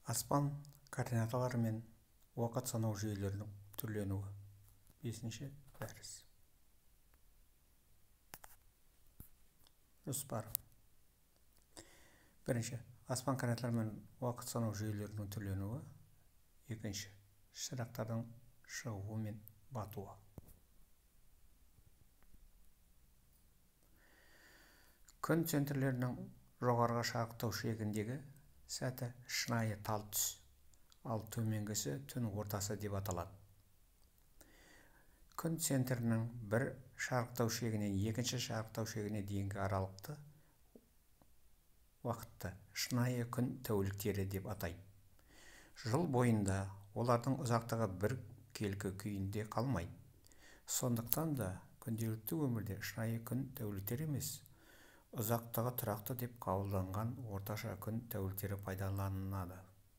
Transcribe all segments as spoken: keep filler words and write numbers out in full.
Аспан координаталары мен уақыт санау жүйелерінің түрленуі. Бесінші дәріс. Жоспар. Бірінші. Аспан координаталары мен уақыт санау жүйелерінің түрленуі. Екінші. Шырақтардың шығуы мен батуы. Күн центрлерінің жоғарғы шарықтау шегіндегі сәті шынайы тал түс, ал төменгісі түн ортасы деп аталады. Күн центрінің бір шарықтау шегінен екінші шарықтау шегіне дейінгі аралықты уақытты шынайы күн тәуліктері деп атайды. Жыл бойында олардың ұзақтығы бір келкі күйінде қалмайды. Сондықтан да күнделікті өмірде шынайы күн тәуліктері емес, ұзақтығы тұрақты деп қабылданған орташа күн тәуліктері пайдаланылады.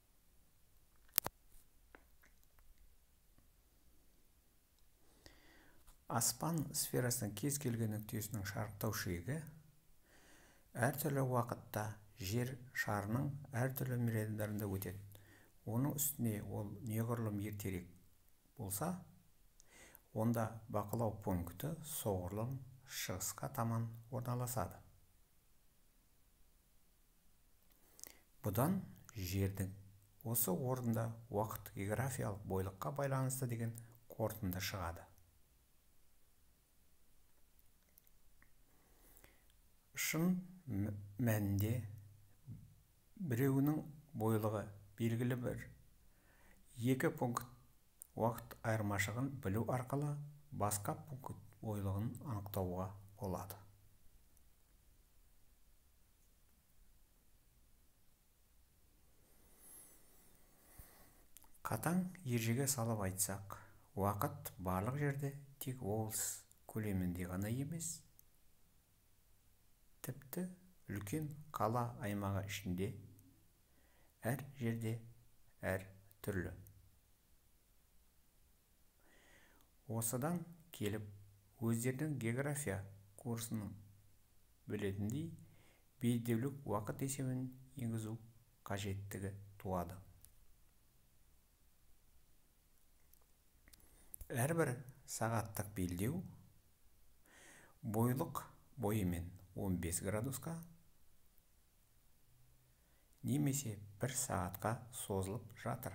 Аспан сферасының кез келген нүктесінің шарықтау шегі әртүрлі уақытта жер шарының әртүрлі меридиандарында өтеді. Оның үстіне ол неғұрлым ертерек болса, онда бақылау пункті соғұрлым шығысқа таман орналасады. Бұдан жердің осы орында уақыт географиялық бойлыққа байланысты деген қорытынды шығады. Шын мәнінде біреуінің бойлығы белгілі бір екі пункт уақыт айырмашылығын білу арқылы басқа пункт бойлығын анықтауға болады. Қатаң ержеге салып айтсақ, уақыт барлық жерде тек облыс көлемінде ғана емес, тіпті үлкен қала аймағы ішінде әр жерде әр түрлі. Осыдан келіп, өздерінің география курсының білетіндей белдеулік уақыт есебін енгізу қажеттігі туады. Әрбір сағаттық белдеу бойлық бойымен он бес градусқа немесе бір сағатқа созылып жатыр.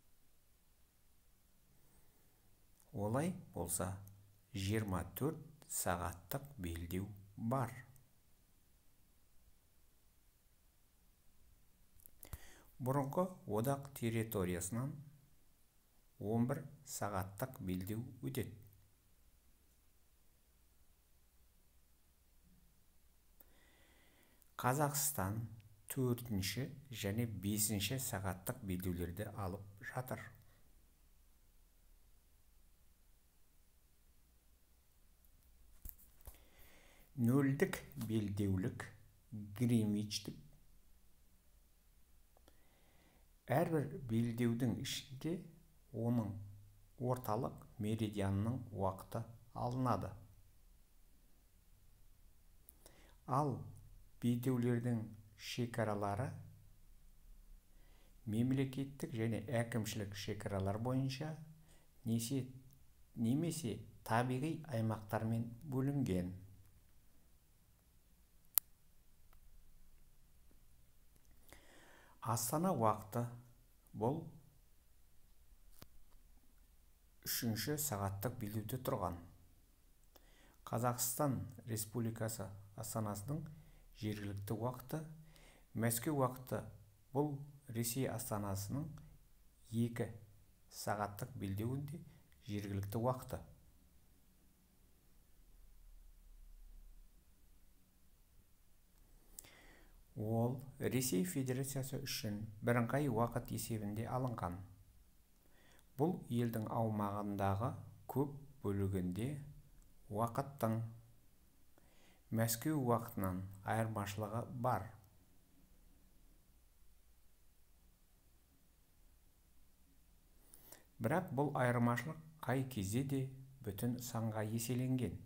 Олай болса, жиырма төрт сағаттық белдеу бар. Бұрынғы одақ территориясынан он бір сағаттық белдеу өтеді. Қазақстан төртінші және бесінші сағаттық белдеулерді алып жатыр. Нөлдік белдеулік гринвичтік әрбір белдеудің ішінде оның орталық меридианның уақыты алынады. Ал белдеулердің шекаралары мемлекеттік және әкімшілік шекаралар бойынша немесе табиғи аймақтармен бөлінген. Астана уақыты бұл үшінші сағаттық белдеуде тұрған. Қазақстан Республикасы астанасының жергілікті уақыты, Мәскеу уақыты бұл Ресей астанасының екі сағаттық белдеуінде жергілікті уақыты. Ол Ресей Федерациясы үшін бірыңғай уақыт есебінде алынған. Бұл елдің аумағындағы көп бөлігінде уақыттың Мәскеу уақытынан айырмашылығы бар. Бірақ бұл айырмашылық қай кезде де бүтін санға еселенген.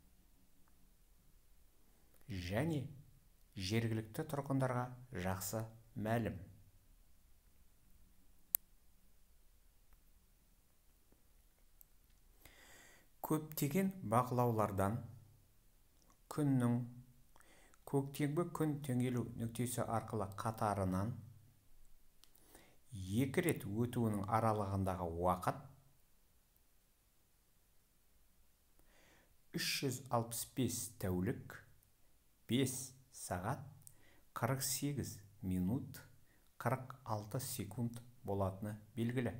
Және жергілікті тұрғындарға жақсы мәлім. Көптеген бақылаулардан күннің көктемгі күн теңелу нүктесі арқылы қатарынан екі рет өтуінің аралығындағы уақыт үш жүз алпыс бес тәулік, бес сағат, қырық сегіз минут, қырық алты секунд болатыны белгілі.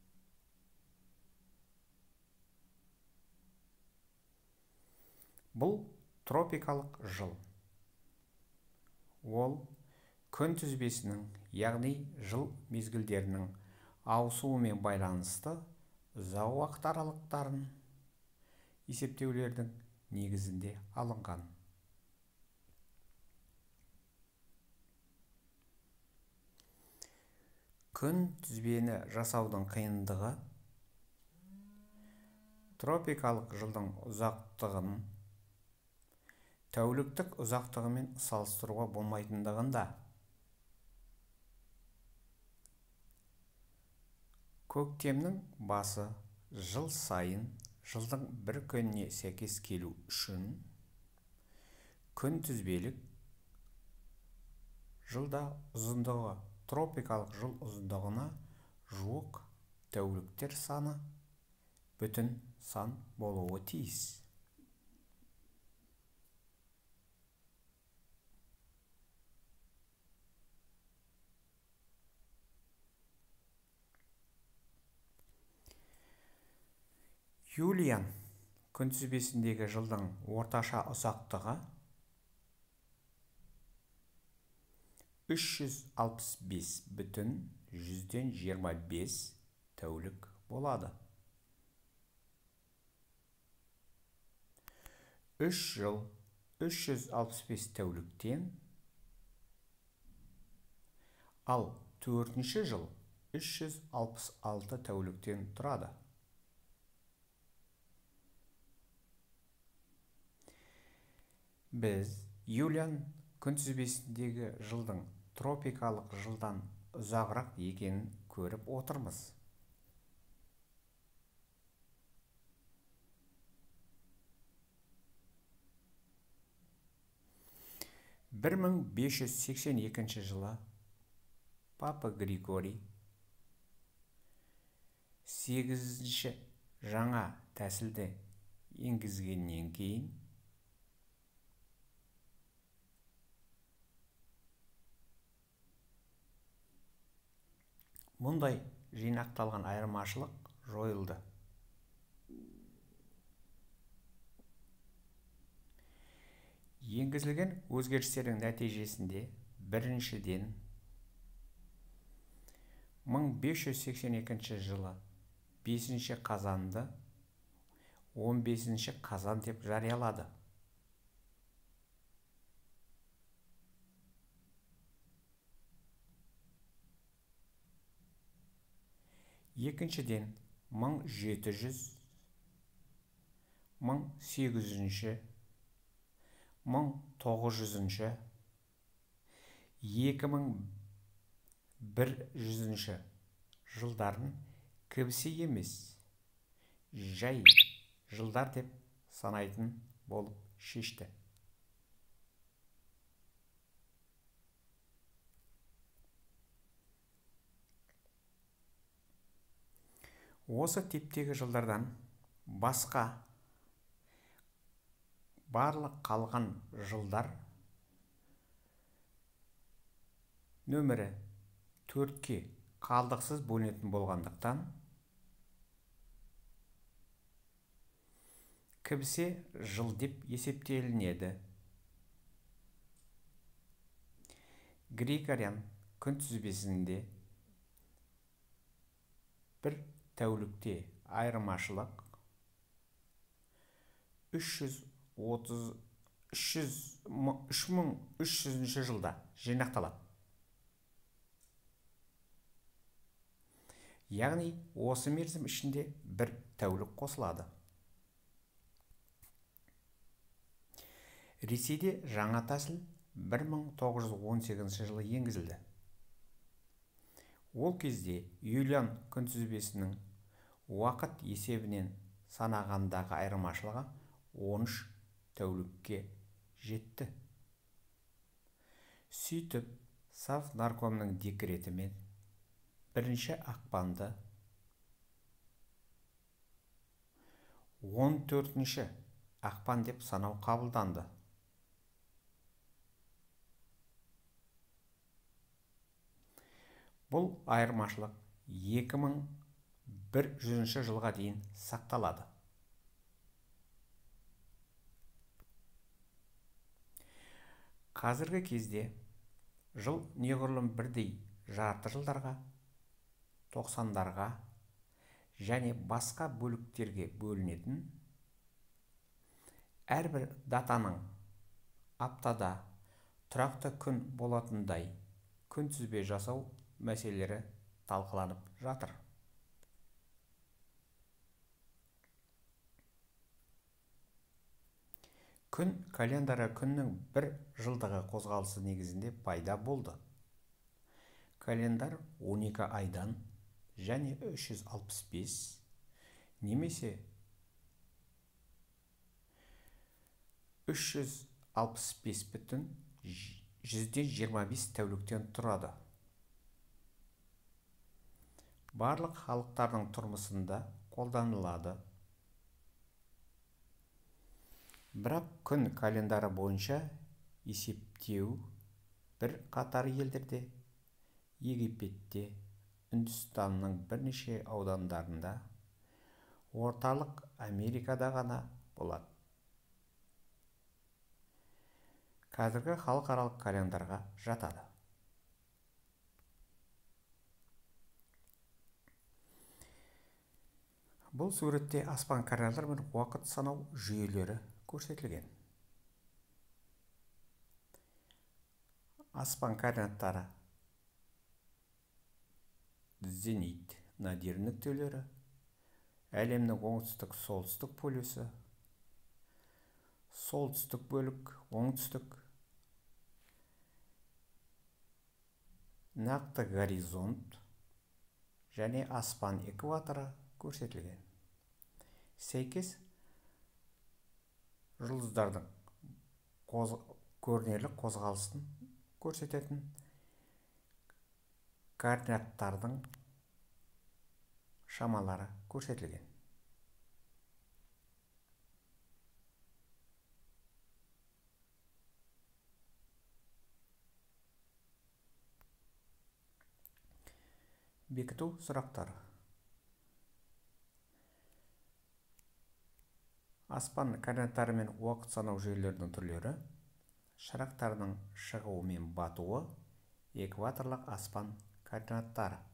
Бұл тропикалық жыл. Ол күн тізбесінің, яғни жыл мезгілдерінің ауысуымен байланысты ұзақ уақыт аралықтарын есептеулердің негізінде алынған. Күн тізбені жасаудың қиындығы тропикалық жылдың ұзақтығын тәуліктік ұзақтығымен салыстыруға болмайтындығында. Көктемнің басы жыл сайын жылдың бір күніне сәйкес келу үшін күн тізбелік жылда ұзындығы тропикалық жыл ұзындығына жуық тәуліктер саны бүтін сан болуы тиіс. Юлиан күнтізбесіндегі жылдың орташа ұзақтығы үш жүз алпыс бес бүтін жүзден жиырма бес тәулік болады. үш жыл үш жүз алпыс бес тәуліктен, ал төртінші жыл үш жүз алпыс алты тәуліктен тұрады. Біз Юлиан күнтізбесіндегі жылдың тропикалық жылдан ұзағырақ екенін көріп отырмыз. бір мың бес жүз сексен екінші жылы Папа Григорий сегізінші жаңа тәсілді енгізгеннен кейін мұндай жинақталған айырмашылық жойылды. Енгізілген өзгерістердің нәтижесінде біріншіден мың бес жүз сексен екінші жылы бесінші қазанды он бесінші қазан деп жариялады. Екіншіден мың жеті жүз, мың сегіз жүзінші, мың тоғыз жүзінші, екі мың бір жүзінші жылдарын кібісе емес, жай жылдар деп санайтын болып шешті. Осы типтегі жылдардан басқа барлық қалған жылдар нөмірі төртке қалдықсыз бөлінетін болғандықтан кібісе жыл деп есептелінеді. Григориан күнтізбесінде бір тәулікте айырмашылық үш мың үш жүзінші жылда жинақталады. Яғни осы мерзім ішінде бір тәулік қосылады. Ресейде жаңа тәсіл бір мың тоғыз жүз он сегізінші жылы енгізілді. Ол кезде Юлиан күнтізбесінің уақыт есебінен санағандағы айырмашылығы он үш тәулікке жетті. Сөйтіп, Совнаркомның декретімен бірінші ақпанды он төртінші ақпан деп санау қабылданды. Бұл айырмашылық екі мың бір жүзінші жылға дейін сақталады. Қазіргі кезде жыл неғұрлым бірдей жарты жылдарға, тоқсандарға және басқа бөліктерге бөлінетін, әрбір датаның аптада тұрақты күн болатындай күнтізбе жасау мәселелері талқыланып жатыр. Күн календары күннің бір жылдығы қозғалысы негізінде пайда болды. Календар он екі айдан және үш жүз алпыс бес немесе үш жүз алпыс бес бүтін жүзден жиырма бес тәуліктен тұрады. Барлық халықтардың тұрмысында қолданылады. Бірақ күн календары бойынша есептеу бір қатар елдерде, Египетте, Үндістанның бірнеше аудандарында, орталық Америкада ғана болады. Қазіргі халықаралық календарға жатады. Бұл суретте аспан координаттары мен уақыт санау жүйелері көрсетілген. Аспан координаттары зенит, надир нүктелері, әлемнің оңтүстік-солтүстік полюсі, солтүстік бөлік, оңтүстік, нақты горизонт және аспан экваторы көрсетілген. Сәйкес жұлдыздардың көрнелік қозғалысын көрсететін координаттардың шамалары көрсетілген. Бекіту сұрақтары. Аспан координаттары мен уақыт санау жүйелерінің түрлері, шырақтардың шығуы мен батуы, экваторлық аспан координаттары.